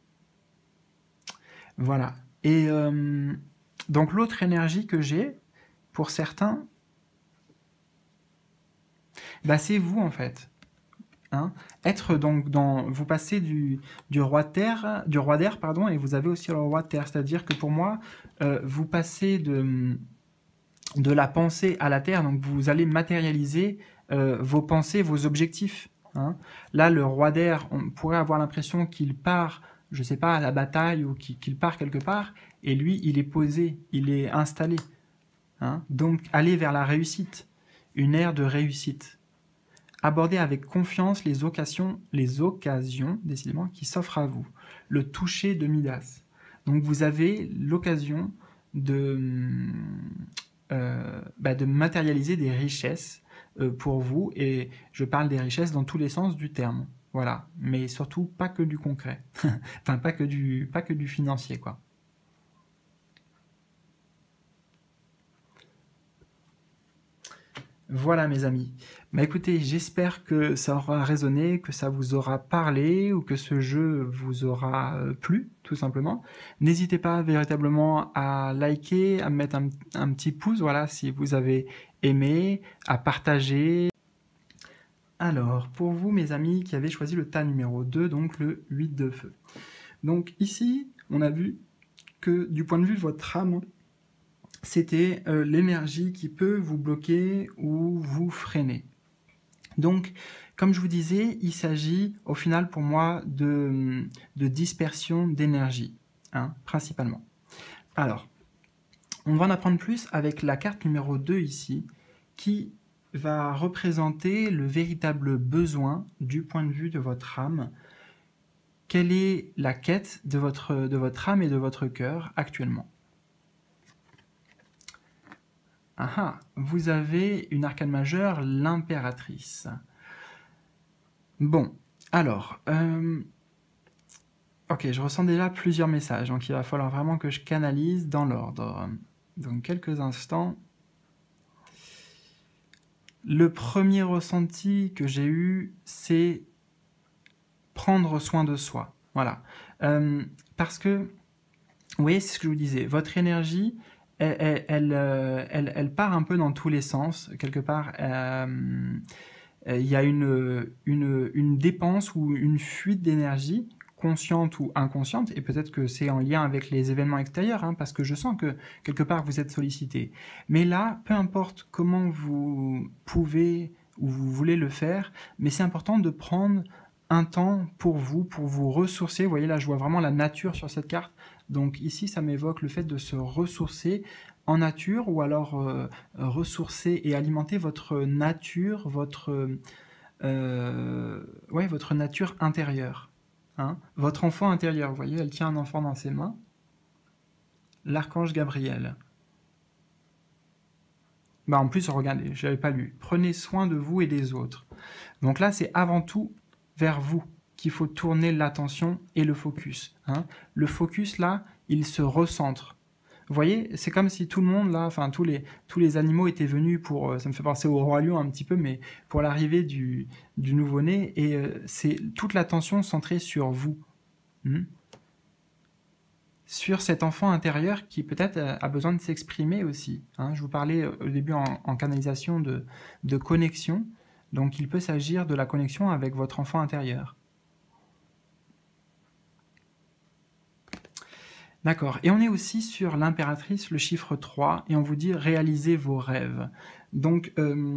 Speaker 1: Voilà. Et donc, l'autre énergie que j'ai, pour certains, c'est vous en fait. Hein, être donc vous passez du roi d'air, pardon, et vous avez aussi le roi de terre. C'est-à-dire que pour moi, vous passez de la pensée à la terre, donc vous allez matérialiser vos pensées, vos objectifs. Hein. Là, le roi d'air, on pourrait avoir l'impression qu'il part, je sais pas, à la bataille ou qu'il part quelque part, et lui, il est posé, il est installé. Hein. Donc, aller vers la réussite, une ère de réussite. Aborder avec confiance les occasions décidément, qui s'offrent à vous. Le toucher de Midas. Donc, vous avez l'occasion de matérialiser des richesses pour vous, et je parle des richesses dans tous les sens du terme. Voilà, mais surtout pas que du concret. Enfin, pas que du financier, quoi. Voilà mes amis. Écoutez, j'espère que ça aura résonné, que ça vous aura parlé ou que ce jeu vous aura plu, tout simplement. N'hésitez pas véritablement à liker, à mettre un petit pouce, voilà, si vous avez aimé, à partager. Alors, pour vous mes amis qui avez choisi le tas numéro 2, donc le 8 de feu. Donc ici, on a vu que du point de vue de votre âme, c'était l'énergie qui peut vous bloquer ou vous freiner. Donc, comme je vous disais, il s'agit au final pour moi de dispersion d'énergie, hein, principalement. Alors, on va en apprendre plus avec la carte numéro 2 ici, qui va représenter le véritable besoin du point de vue de votre âme. Quelle est la quête de votre âme et de votre cœur actuellement ? Ah, vous avez une arcane majeure, l'impératrice. Bon, alors, ok, je ressens déjà plusieurs messages, donc il va falloir vraiment que je canalise dans l'ordre. Donc, quelques instants. Le premier ressenti que j'ai eu, c'est prendre soin de soi. Voilà. Parce que, vous voyez, c'est ce que je vous disais, votre énergie, elle part un peu dans tous les sens, quelque part. Il y a une dépense ou une fuite d'énergie, consciente ou inconsciente, et peut-être que c'est en lien avec les événements extérieurs, hein, parce que je sens que quelque part vous êtes sollicité. Mais là, peu importe comment vous pouvez ou vous voulez le faire, mais c'est important de prendre un temps pour vous ressourcer. Vous voyez là, je vois vraiment la nature sur cette carte. Donc ici, ça m'évoque le fait de se ressourcer en nature, ou alors ressourcer et alimenter votre nature, votre nature intérieure. Hein, votre enfant intérieur, vous voyez, elle tient un enfant dans ses mains. L'archange Gabriel. En plus, regardez, je n'avais pas lu. Prenez soin de vous et des autres. Donc là, c'est avant tout vers vous qu'il faut tourner l'attention et le focus. Hein. Le focus, là, il se recentre. Vous voyez, c'est comme si tout le monde, là, enfin tous les animaux étaient venus pour, ça me fait penser au roi lion un petit peu, mais pour l'arrivée du nouveau-né, et c'est toute l'attention centrée sur vous. Sur cet enfant intérieur qui peut-être a besoin de s'exprimer aussi. Hein. Je vous parlais au début en canalisation de connexion, donc il peut s'agir de la connexion avec votre enfant intérieur. D'accord. Et on est aussi sur l'impératrice, le chiffre 3, et on vous dit réalisez vos rêves. Donc,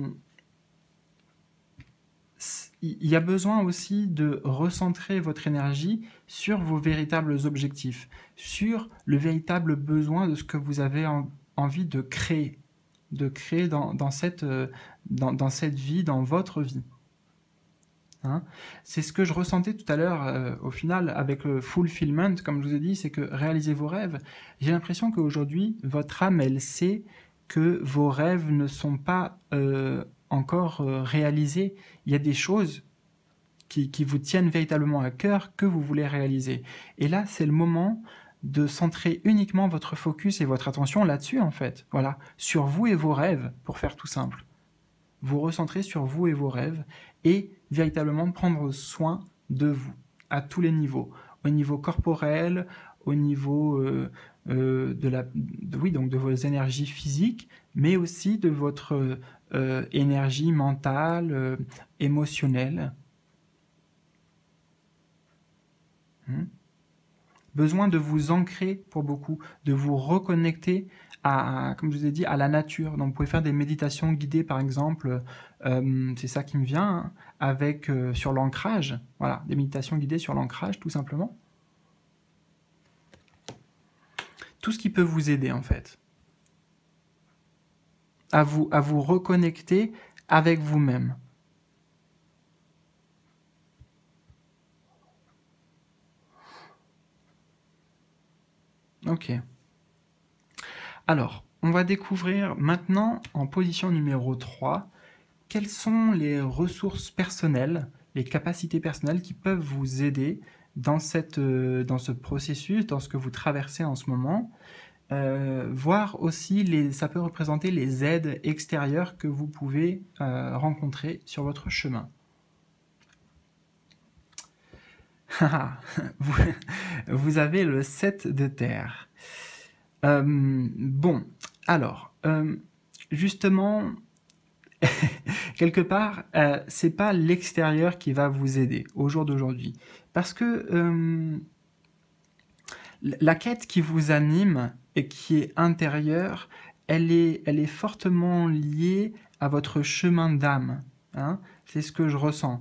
Speaker 1: il y a besoin aussi de recentrer votre énergie sur vos véritables objectifs, sur le véritable besoin de ce que vous avez envie de créer dans cette vie, dans votre vie. Hein. C'est ce que je ressentais tout à l'heure, au final, avec le fulfillment, comme je vous ai dit, c'est que réaliser vos rêves. J'ai l'impression qu'aujourd'hui, votre âme, elle sait que vos rêves ne sont pas encore réalisés. Il y a des choses qui vous tiennent véritablement à cœur que vous voulez réaliser. Et là, c'est le moment de centrer uniquement votre focus et votre attention là-dessus, en fait. Voilà, sur vous et vos rêves, pour faire tout simple. Vous recentrez sur vous et vos rêves et véritablement prendre soin de vous à tous les niveaux, au niveau corporel, au niveau de vos énergies physiques, mais aussi de votre énergie mentale, émotionnelle. Besoin de vous ancrer pour beaucoup, de vous reconnecter comme je vous ai dit, à la nature. Donc vous pouvez faire des méditations guidées par exemple, c'est ça qui me vient, hein, sur l'ancrage, voilà, des méditations guidées sur l'ancrage tout simplement. Tout ce qui peut vous aider en fait, à vous reconnecter avec vous-même. Ok. Alors, on va découvrir maintenant, en position numéro 3, quelles sont les ressources personnelles, les capacités personnelles qui peuvent vous aider dans ce processus, dans ce que vous traversez en ce moment. Voir aussi, ça peut représenter les aides extérieures que vous pouvez rencontrer sur votre chemin. Vous avez le 7 de terre. Bon, alors, justement, quelque part, c'est pas l'extérieur qui va vous aider au jour d'aujourd'hui. Parce que la quête qui vous anime et qui est intérieure, elle est fortement liée à votre chemin d'âme. Hein. C'est ce que je ressens.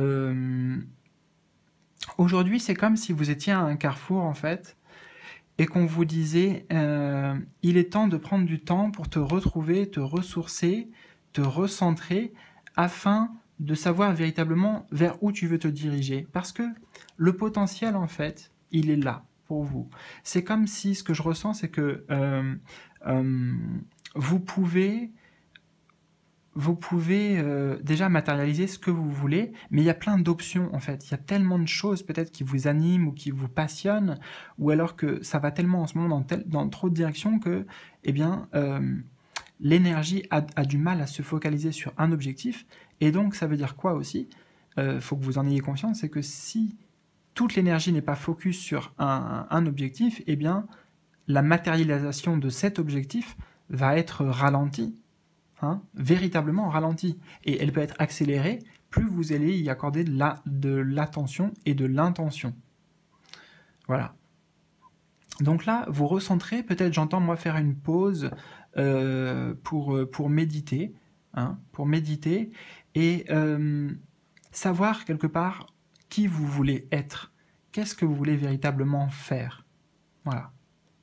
Speaker 1: Aujourd'hui, c'est comme si vous étiez à un carrefour, en fait, et qu'on vous disait il est temps de prendre du temps pour te retrouver, te ressourcer, te recentrer, afin de savoir véritablement vers où tu veux te diriger. Parce que le potentiel, en fait, il est là pour vous. C'est comme si, ce que je ressens, c'est que vous pouvez déjà matérialiser ce que vous voulez, mais il y a plein d'options en fait. Il y a tellement de choses peut-être qui vous animent ou qui vous passionnent, ou alors que ça va tellement en ce moment dans trop de directions que, eh bien, l'énergie a du mal à se focaliser sur un objectif. Et donc, ça veut dire quoi aussi ? Faut que vous en ayez conscience, c'est que si toute l'énergie n'est pas focus sur un objectif, eh bien, la matérialisation de cet objectif va être ralentie. Hein, véritablement ralentie. Et elle peut être accélérée plus vous allez y accorder de l'attention et de l'intention. Voilà. Donc là, vous recentrez, peut-être j'entends moi faire une pause pour méditer, hein, pour méditer et savoir quelque part qui vous voulez être, qu'est-ce que vous voulez véritablement faire. Voilà.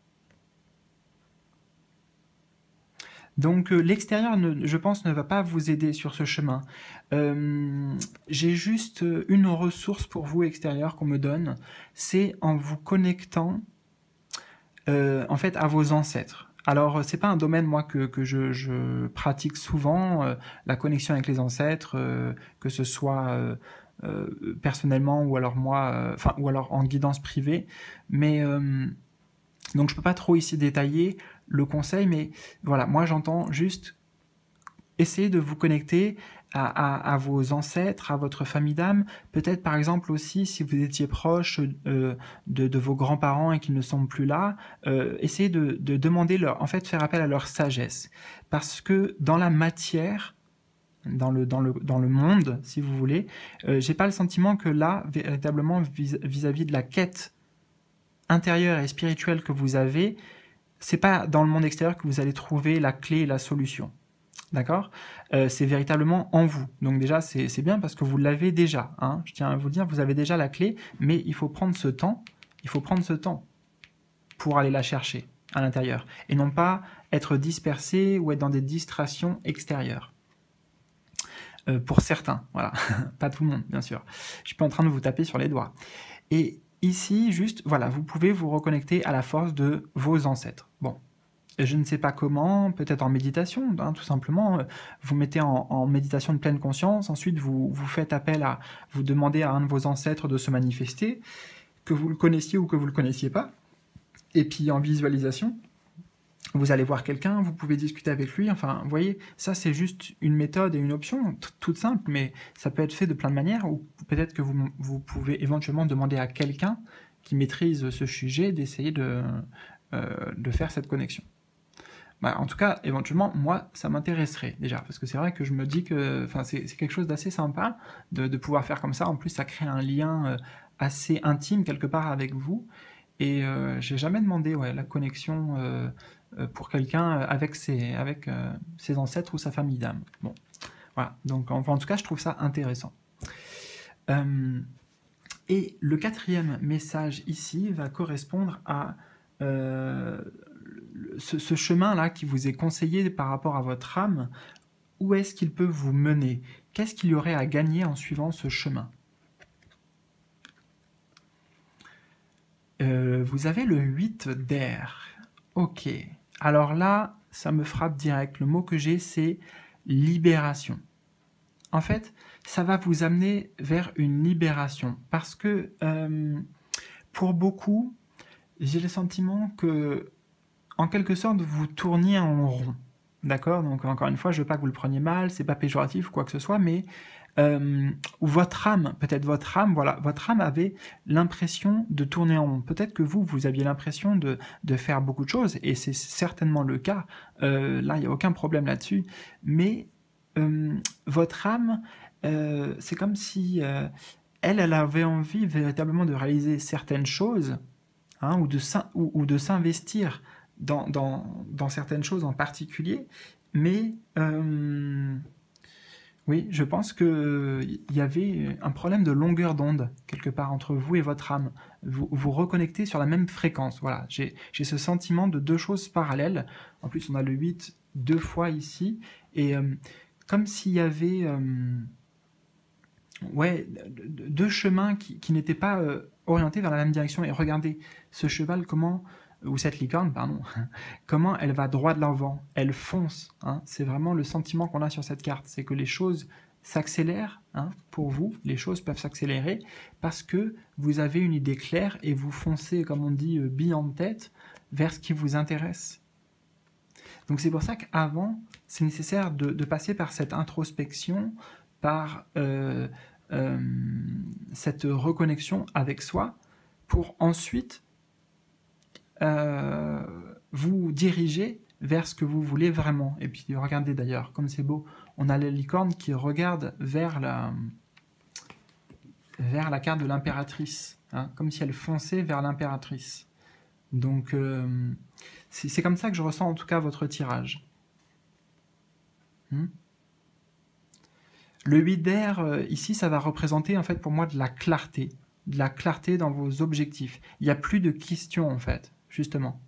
Speaker 1: Donc l'extérieur, je pense, ne va pas vous aider sur ce chemin. J'ai juste une ressource pour vous extérieure qu'on me donne, c'est en vous connectant en fait à vos ancêtres. Alors, c'est pas un domaine, moi, que je pratique souvent, la connexion avec les ancêtres, que ce soit personnellement ou alors moi, enfin, ou alors en guidance privée. Mais donc, je peux pas trop ici détailler le conseil, mais voilà, moi, j'entends juste essayez de vous connecter à vos ancêtres, à votre famille d'âme. Peut-être par exemple aussi si vous étiez proche de vos grands-parents et qu'ils ne sont plus là, essayez de demander leur, en fait, faire appel à leur sagesse. Parce que dans la matière, dans le monde, si vous voulez, j'ai pas le sentiment que là, véritablement, vis-à-vis de la quête intérieure et spirituelle que vous avez, c'est pas dans le monde extérieur que vous allez trouver la clé et la solution. D'accord. C'est véritablement en vous. Donc déjà, c'est bien parce que vous l'avez déjà. Hein. Je tiens à vous dire, vous avez déjà la clé, mais il faut prendre ce temps. Il faut prendre ce temps pour aller la chercher à l'intérieur. Et non pas être dispersé ou être dans des distractions extérieures. Pour certains, voilà. Pas tout le monde, bien sûr. Je suis pas en train de vous taper sur les doigts. Et ici, juste, voilà, vous pouvez vous reconnecter à la force de vos ancêtres. Bon. Je ne sais pas comment, peut-être en méditation, hein, tout simplement. Vous mettez en méditation de pleine conscience, ensuite vous faites appel à, vous demandez à un de vos ancêtres de se manifester, que vous le connaissiez ou que vous le connaissiez pas. Et puis en visualisation, vous allez voir quelqu'un, vous pouvez discuter avec lui. Enfin, vous voyez, ça c'est juste une méthode et une option toute simple, mais ça peut être fait de plein de manières. Ou peut-être que vous pouvez éventuellement demander à quelqu'un qui maîtrise ce sujet d'essayer de faire cette connexion. Bah, en tout cas, éventuellement, moi, ça m'intéresserait déjà, parce que c'est vrai que je me dis que c'est quelque chose d'assez sympa de pouvoir faire comme ça. En plus, ça crée un lien assez intime quelque part avec vous. Et j'ai jamais demandé la connexion pour quelqu'un avec ses ancêtres ou sa famille d'âme. Bon, voilà. Donc, en tout cas, je trouve ça intéressant. Et le quatrième message ici va correspondre à ce chemin-là qui vous est conseillé par rapport à votre âme. Où est-ce qu'il peut vous mener? Qu'est-ce qu'il y aurait à gagner en suivant ce chemin? Vous avez le 8 d'air. Ok. Alors là, ça me frappe direct. Le mot que j'ai, c'est libération. En fait, ça va vous amener vers une libération. Parce que, pour beaucoup, j'ai le sentiment que, en quelque sorte, vous tourniez en rond. D'accord? Donc, encore une fois, je ne veux pas que vous le preniez mal, c'est pas péjoratif ou quoi que ce soit, mais ou votre âme, peut-être votre âme, voilà, votre âme avait l'impression de tourner en rond. Peut-être que vous aviez l'impression de faire beaucoup de choses, et c'est certainement le cas. Là, il n'y a aucun problème là-dessus. Mais votre âme, c'est comme si elle avait envie véritablement de réaliser certaines choses, hein, ou de s'investir dans certaines choses en particulier, mais oui, je pense qu'il y avait un problème de longueur d'onde, quelque part, entre vous et votre âme. Vous reconnectez sur la même fréquence. Voilà, j'ai ce sentiment de deux choses parallèles. En plus, on a le 8 deux fois ici. Et comme s'il y avait deux chemins qui n'étaient pas orientés vers la même direction. Et regardez, ce cheval, ou cette licorne, pardon, comment elle va droit de l'avant, elle fonce. Hein, c'est vraiment le sentiment qu'on a sur cette carte, c'est que les choses s'accélèrent, hein, pour vous, les choses peuvent s'accélérer parce que vous avez une idée claire et vous foncez, comme on dit, bille en tête, vers ce qui vous intéresse. Donc c'est pour ça qu'avant, c'est nécessaire de passer par cette introspection, par cette reconnexion avec soi, pour ensuite vous diriger vers ce que vous voulez vraiment. Et puis regardez d'ailleurs, comme c'est beau, on a la licorne qui regarde vers la carte de l'impératrice, hein, comme si elle fonçait vers l'impératrice. Donc c'est comme ça que je ressens en tout cas votre tirage. Le 8 d'air, ici, ça va représenter en fait pour moi de la clarté dans vos objectifs. Il n'y a plus de questions en fait, justement.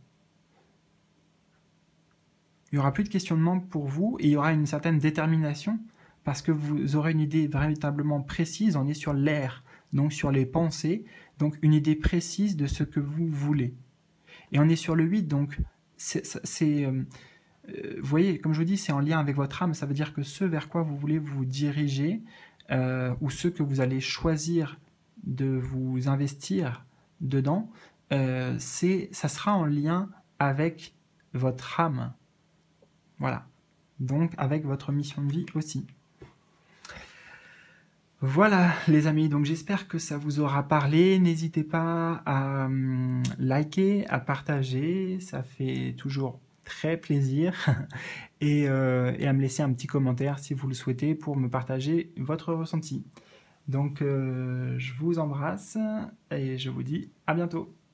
Speaker 1: Il n'y aura plus de questionnement pour vous et il y aura une certaine détermination parce que vous aurez une idée véritablement précise. On est sur l'air, donc sur les pensées, donc une idée précise de ce que vous voulez. Et on est sur le 8, donc vous voyez, comme je vous dis, c'est en lien avec votre âme. Ça veut dire que ce vers quoi vous voulez vous diriger, ou ce que vous allez choisir de vous investir dedans, ça sera en lien avec votre âme. Voilà. Donc avec votre mission de vie aussi. Voilà les amis, donc j'espère que ça vous aura parlé. N'hésitez pas à liker, à partager, ça fait toujours très plaisir. Et à me laisser un petit commentaire si vous le souhaitez pour me partager votre ressenti. Donc je vous embrasse et je vous dis à bientôt.